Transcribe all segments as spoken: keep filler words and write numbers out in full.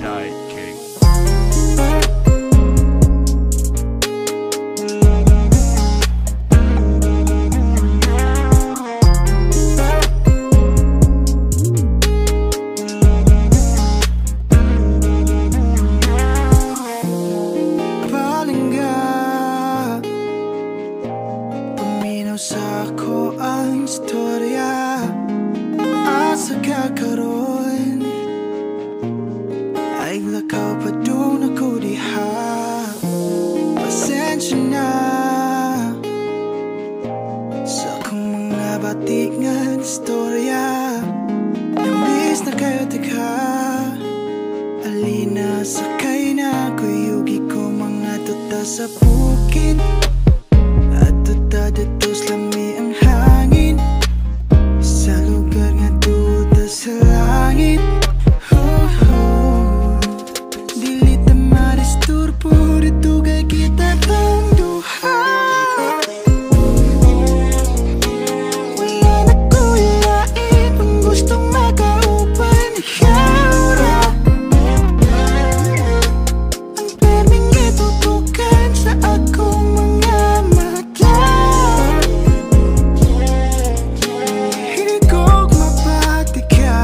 die king. Palangga, paminaw sa akoang istorya. Asa ka karon, ay lakaw padung nako diha. Pasensya na sa akong mga bati nga istorya. Namiss na kayo, tika, alina sakay na Kuyugi ko mangadto sa bukid. Adto dadto lami ang hangin, sa lugar nga duol sa langit. Oh, oh. Dili ta disturbo, dito kay kita ang duha. Wala na ko ilain kung gustong makaupan ikaw ra. Ang pwedeng itutukan sa akong mga mata. Hindi ko mapati ka.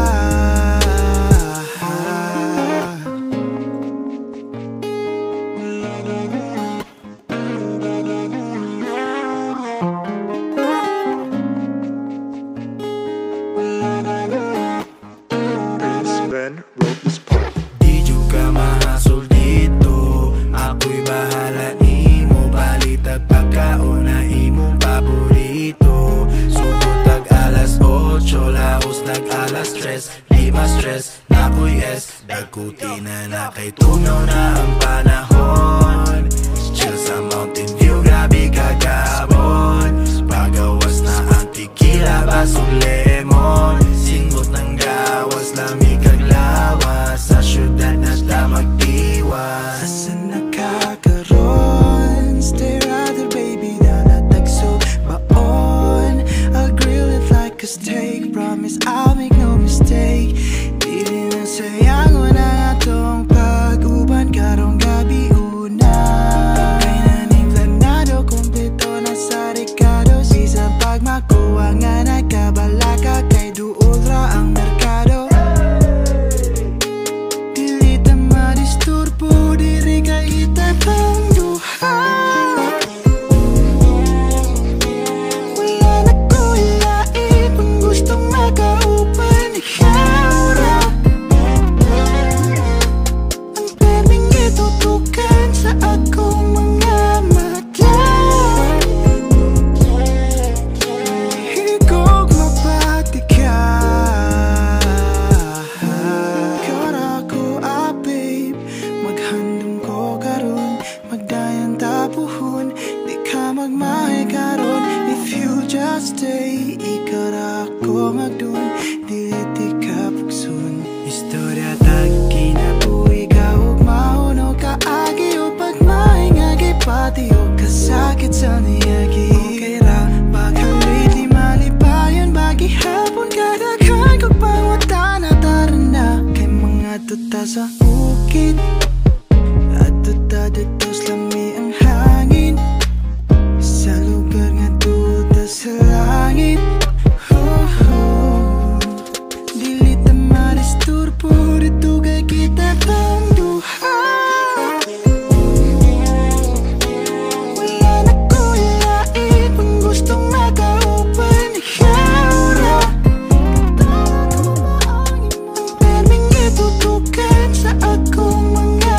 Di juga mahasol dito, ako'y bahala nimo. Balitag pagkaon na imong paborito. Sugod tag alas otso, laos nag alas tres. Di ma-stress, nako'y es, dagkuti na na kay tunaw na ang panahon. Chill sa mountain view, grabe kagabon. Pagawas na ang tequila, baso'g lemon. Singot ng gawas, lami kag lawas. Sa syudad na ta magdiwas. Asa na ka karon? Stay right there, baby, dalatag so baon. I'll grill it like a steak, promise I'll make no mistake. Dili na sayang wala atong pag-uban karong gabi una. Kay naning planado, kumpleto na sa rekado. Isang pagmakuha nga nagkabalaka, kay duol ra ang merkado. Dili ta disturbo, diri kay kita ang duha. Wala na ko ilain kung gustong makaupan ikaw ra. Ang pwedeng itutukan sa akong mga mata. Hindi ko mapati ka. Ikaw ra ko, ah babe, maghandom ko karon, magdayan tapuhon. Di ka magmahay karon, if you just stay. Ikaw ra ko magdun, dili di ka pugsun. Istorya tag kinabuhi ka ug mauno ka agi o pagmahay nga gipati o kasakit sa niyagi. Okay ra, baghang lately malipayon, bagihapon kadaghan kog pangutana tarana. Kay mga tuta sa bukid, adto dadto lami ang hangin, sa lugar nga duol sa langit. Oh, oh. Dili ta disturbo, dito kay kita ang duha. Wala na ko ilain kung gustong makaupan ikaw ra. Ang pwedeng itutukan sa akong mga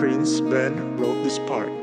Prince Ben wrote this part.